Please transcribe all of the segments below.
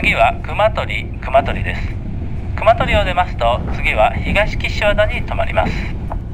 次は熊取です。熊取を出ますと次は東岸和田に停まります。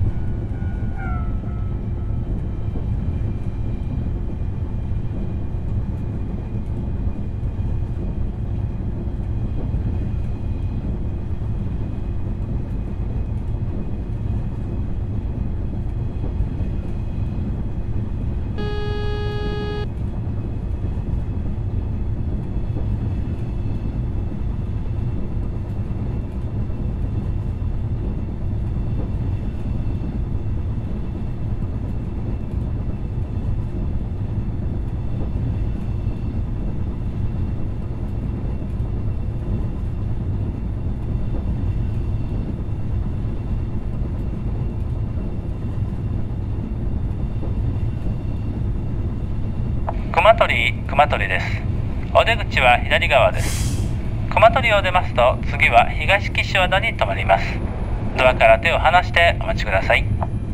熊取です。お出口は左側です。熊取を出ますと次は東岸和田に停まります。ドアから手を離してお待ちください。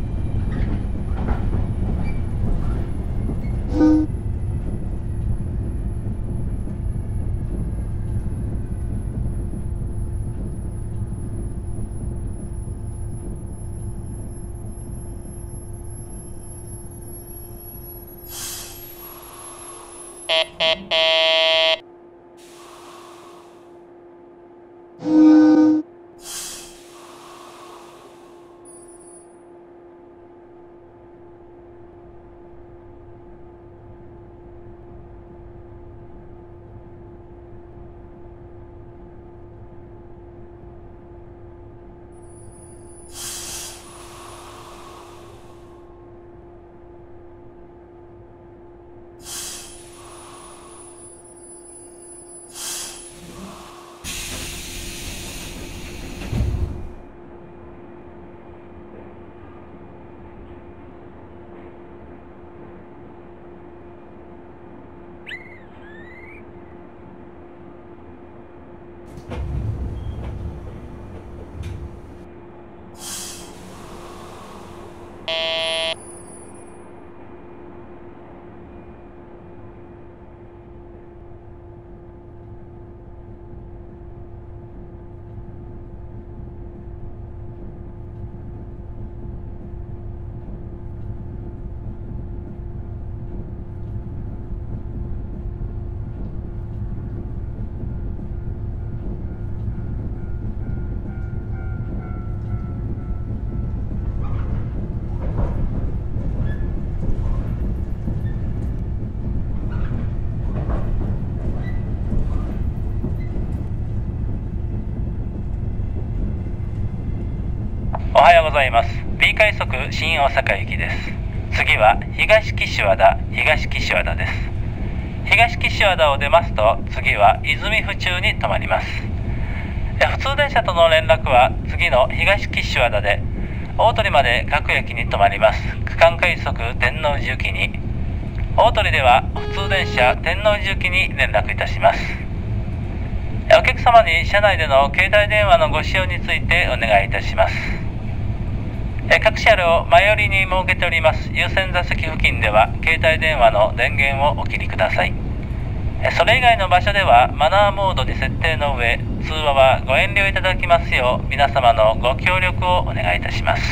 おはようございます。 B 快速新大阪行きです。次は東岸和田です。東岸和田を出ますと次は泉府中に停まります。普通電車との連絡は次の東岸和田で大鳥まで各駅に停まります。区間快速天王寺行きに、大鳥では普通電車天王寺行きに連絡いたします。お客様に車内での携帯電話のご使用についてお願いいたします。各車両前寄りに設けております優先座席付近では携帯電話の電源をお切りください。それ以外の場所ではマナーモードに設定の上、通話はご遠慮いただきますよう皆様のご協力をお願いいたします。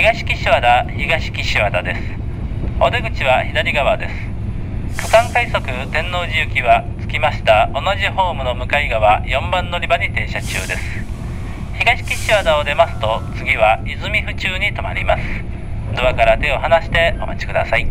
東岸和田東岸和田です。お出口は左側です。区間快速天王寺行きは着きました同じホームの向かい側4番乗り場に停車中です。東岸和田を出ますと次は泉府中に停まります。ドアから手を離してお待ちください。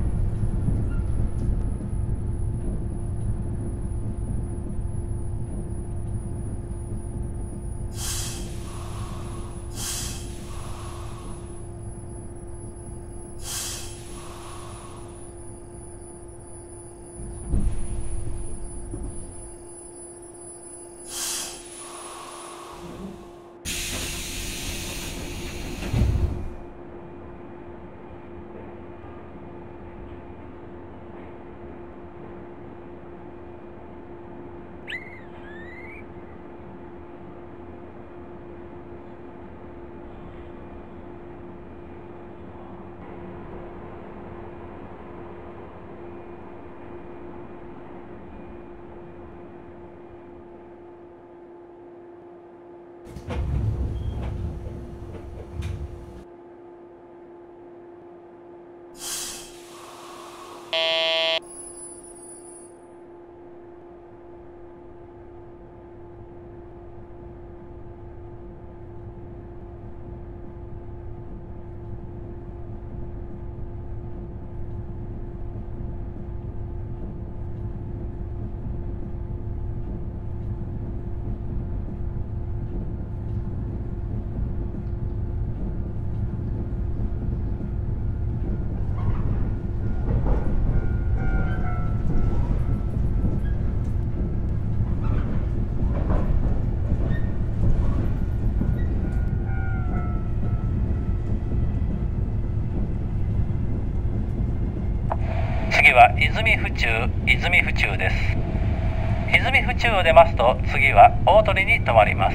次は泉府中です。泉府中を出ますと次は大鳥に停まります。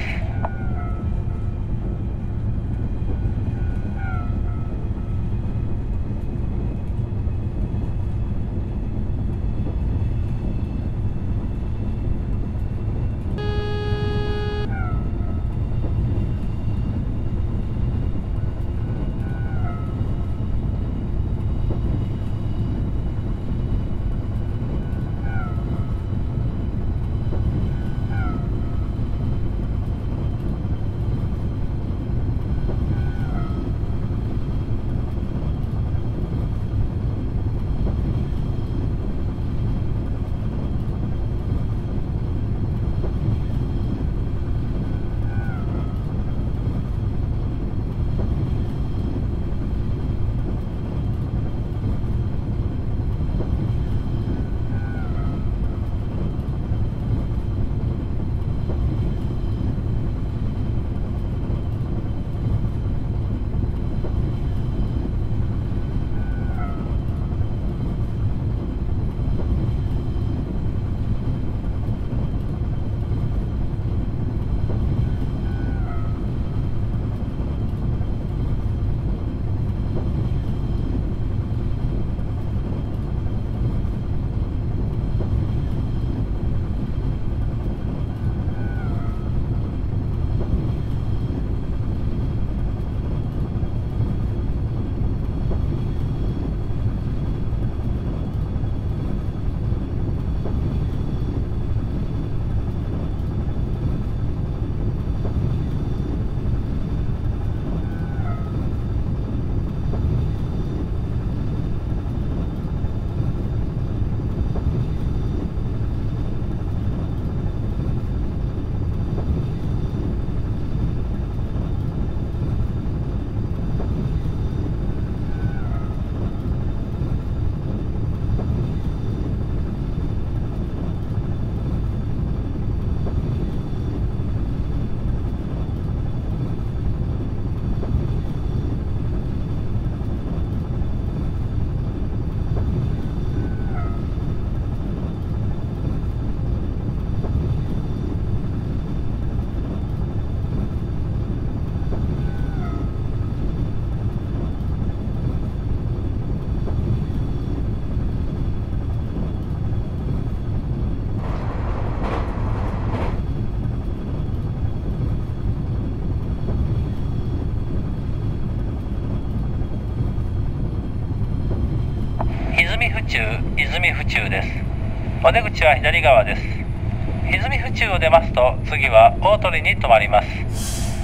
泉府中です。お出口は左側です。泉府中を出ますと次は大鳥に停まります。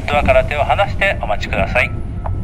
ドアから手を離してお待ちください。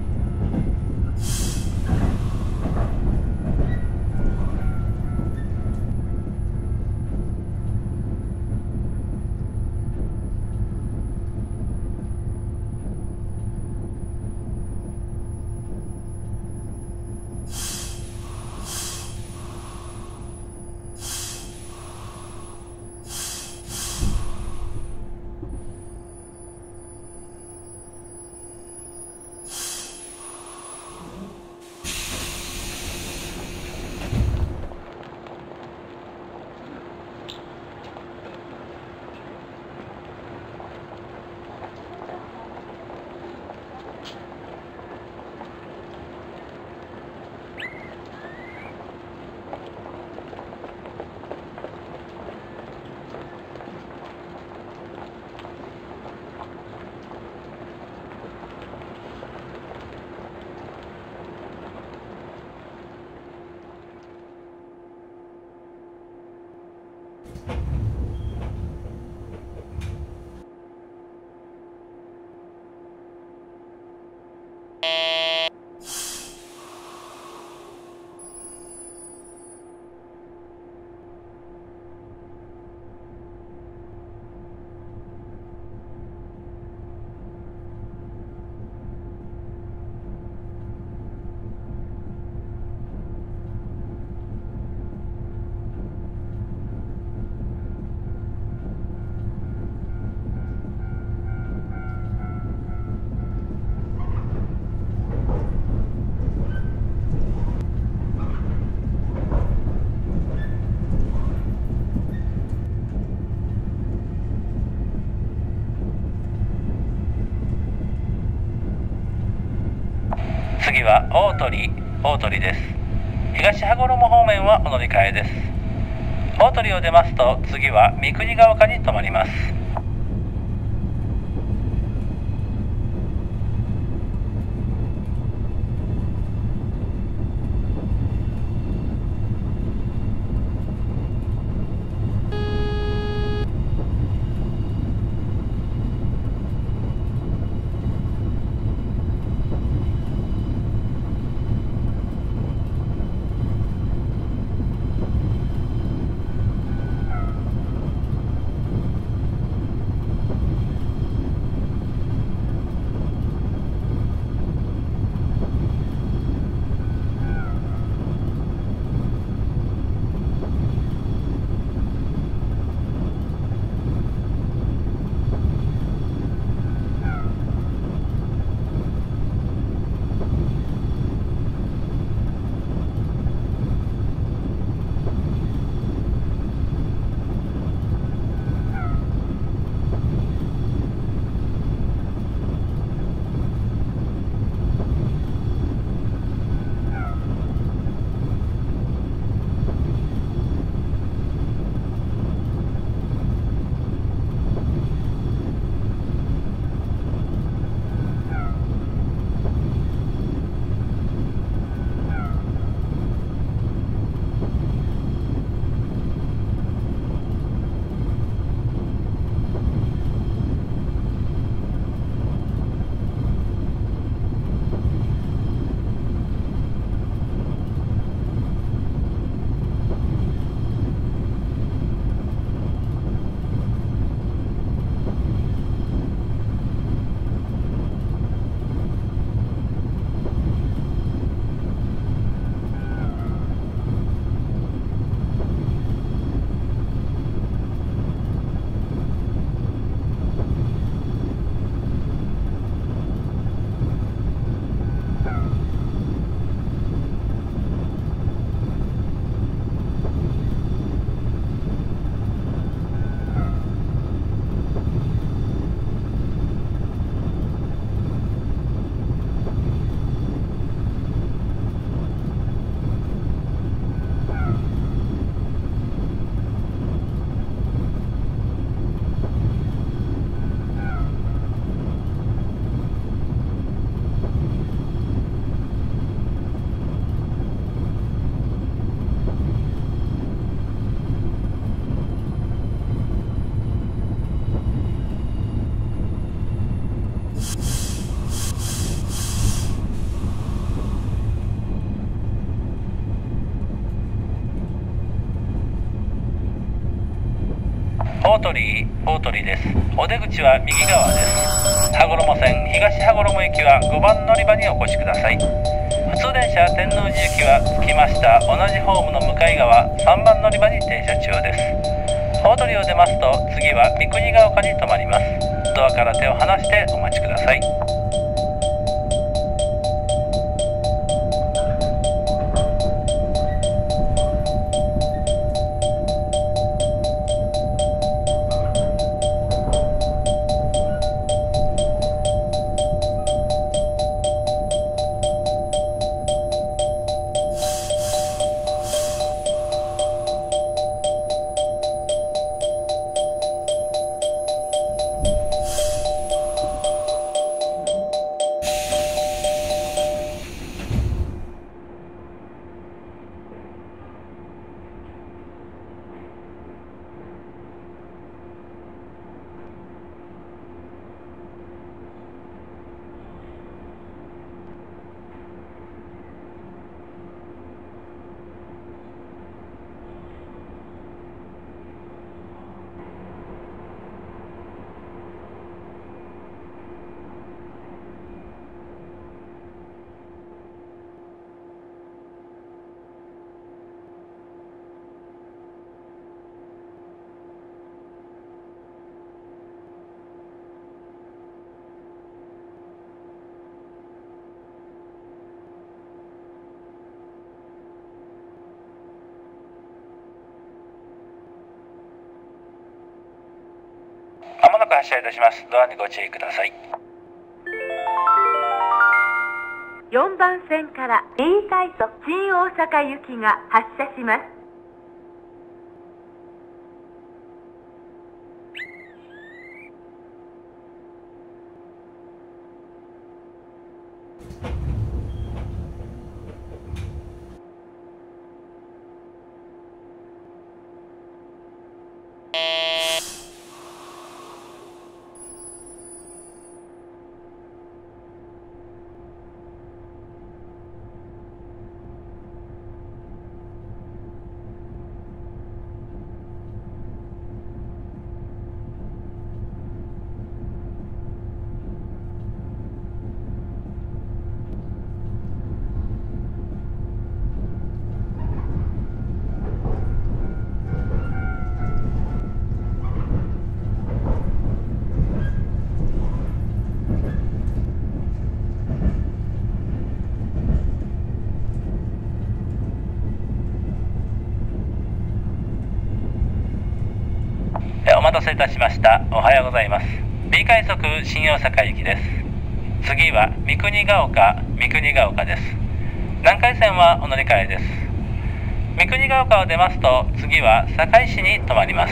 次は大鳥です。東羽衣方面はお乗り換えです。大鳥を出ますと次は三国ヶ丘に停まります。 大鳥です。お出口は右側です。羽衣線東羽衣行きは5番乗り場にお越しください。普通電車天王寺行きは着きました同じホームの向かい側3番乗り場に停車中です。大鳥を出ますと次は三国ヶ丘に停まります。ドアから手を離してお待ちください。まもなく発車いたします。ドアにご注意ください。 4番線から B 快速新大阪行きが発車します。 お待たせいたしました。おはようございます。 B 快速新大阪行きです。次は三国ヶ丘です。南海線はお乗り換えです。三国ヶ丘を出ますと次は堺市に停まります。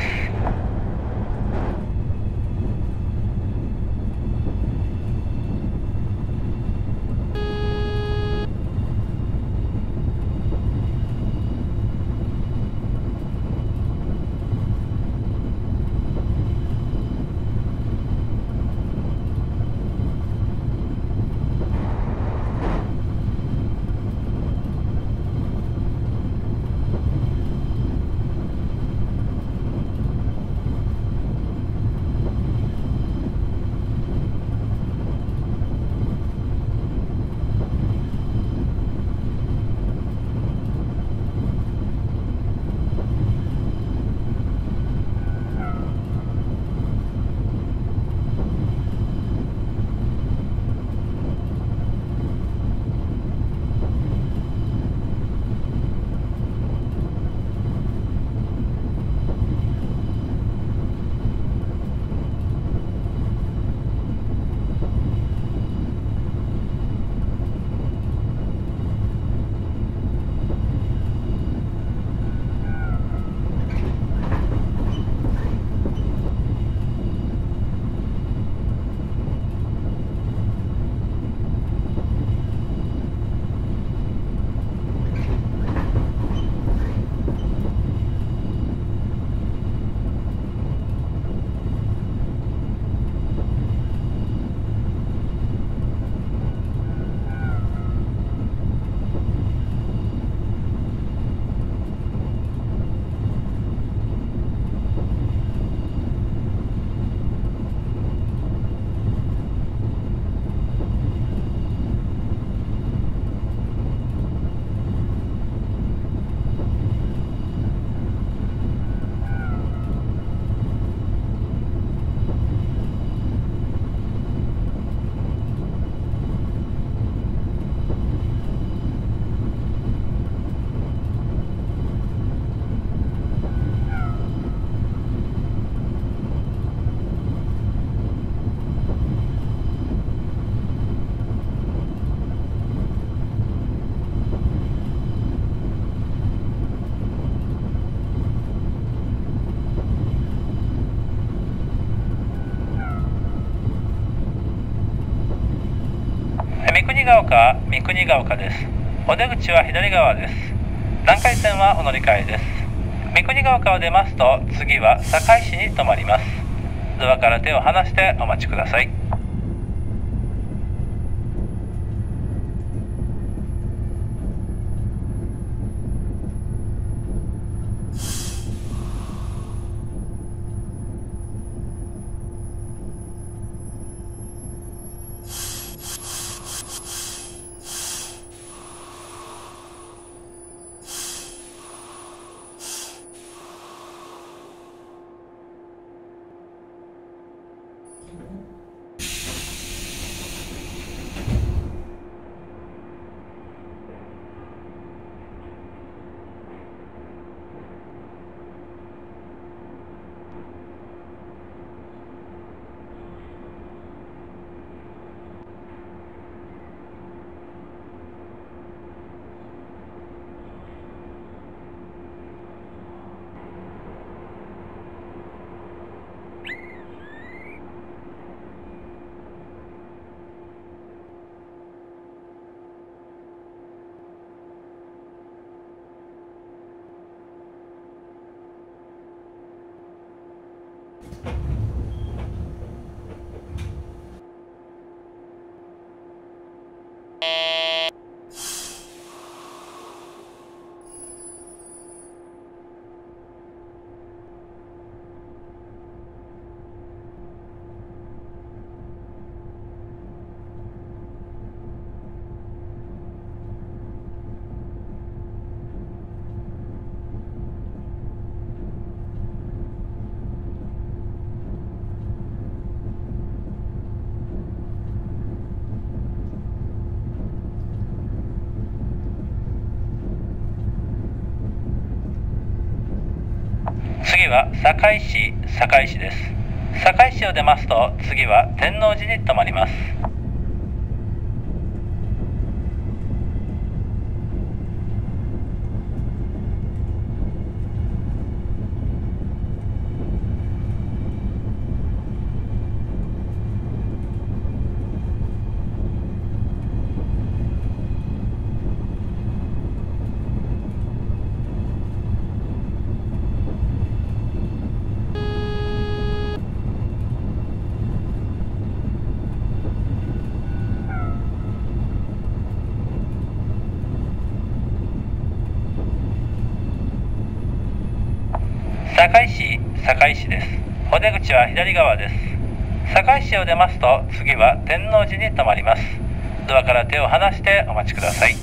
岡は三国ヶ丘です。お出口は左側です。南海線はお乗り換えです。三国ヶ丘を出ますと次は堺市に停まります。ドアから手を離してお待ちください。次は堺市です。堺市を出ますと次は天王寺に停まります。堺市です。お出口は左側です。堺市を出ますと次は天王寺に停まります。ドアから手を離してお待ちください。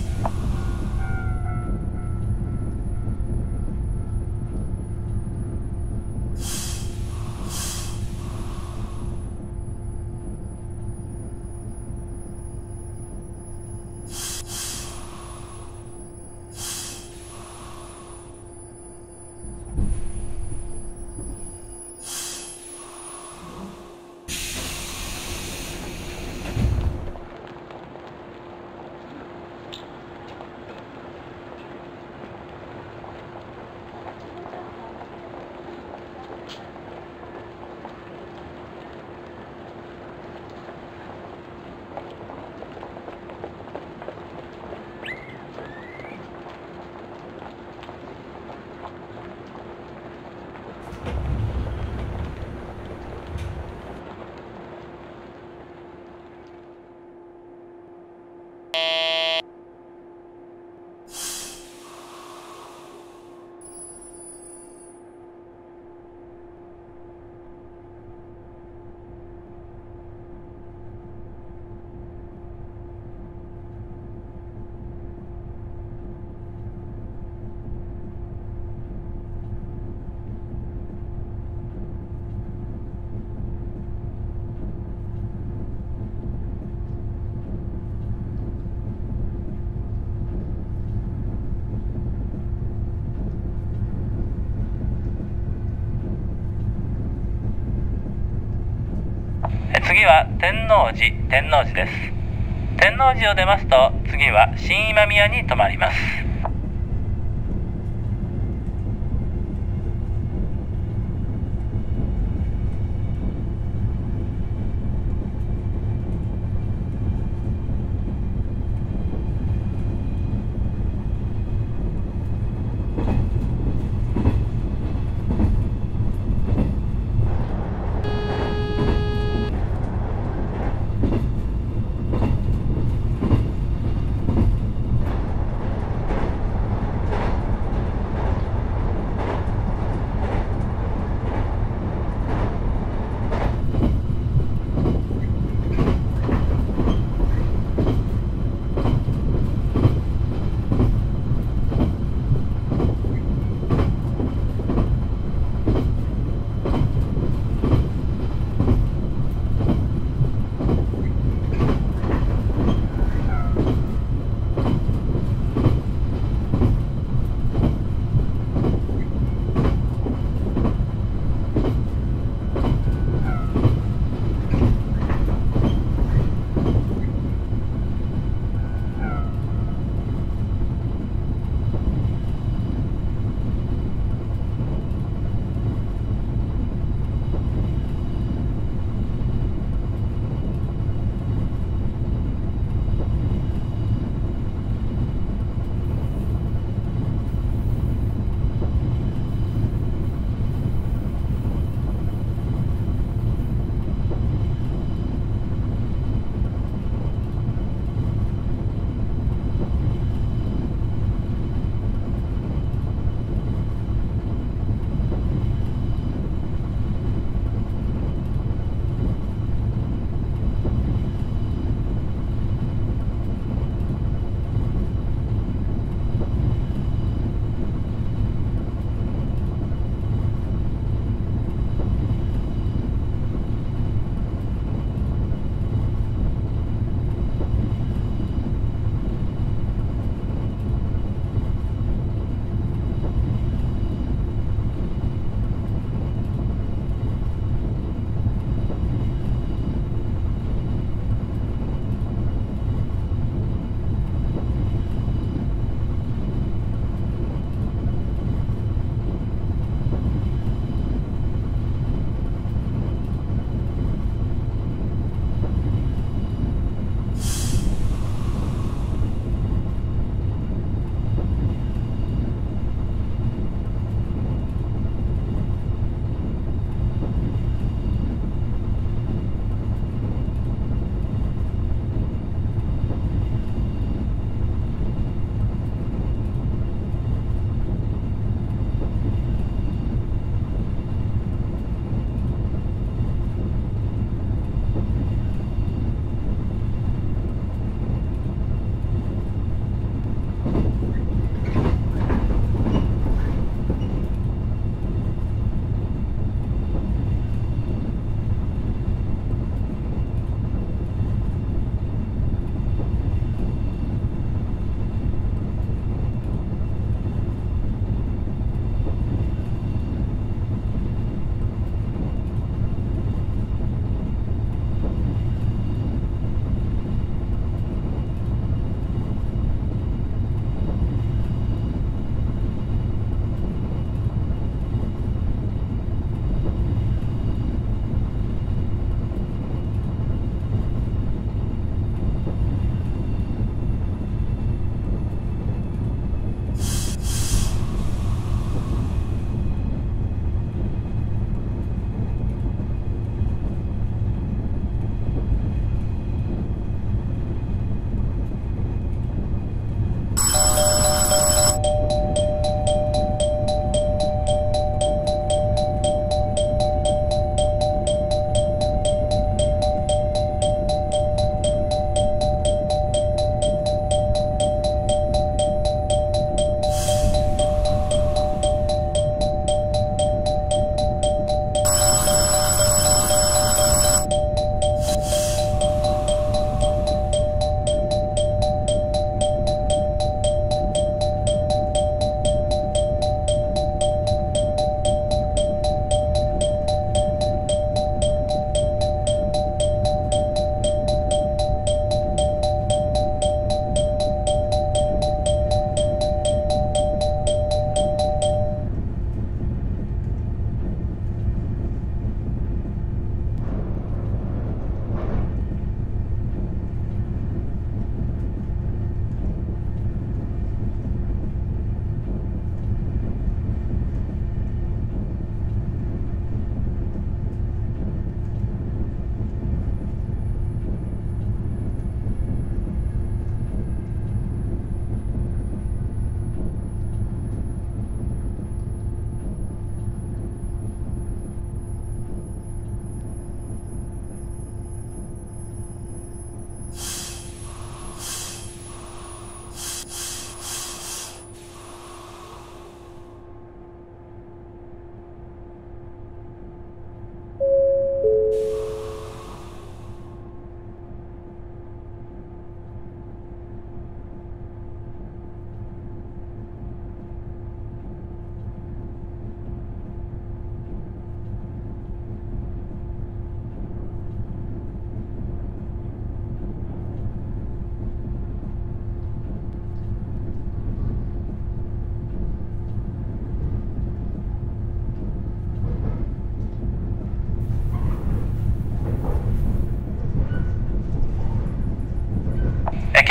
次は天王寺です。天王寺を出ますと次は新今宮に停まります。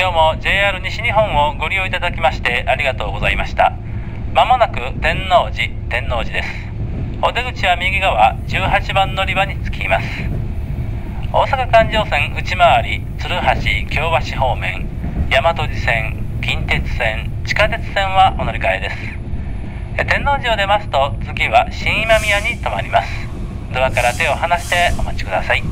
今日も JR 西日本をご利用いただきましてありがとうございました。まもなく天王寺です。お出口は右側18番乗り場に着きます。大阪環状線内回り鶴橋京橋方面、大和路線、近鉄線、地下鉄線はお乗り換えです。天王寺を出ますと次は新今宮に停まります。ドアから手を離してお待ちください。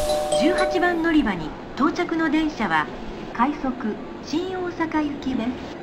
18番乗り場に到着の電車は快速新大阪行きです。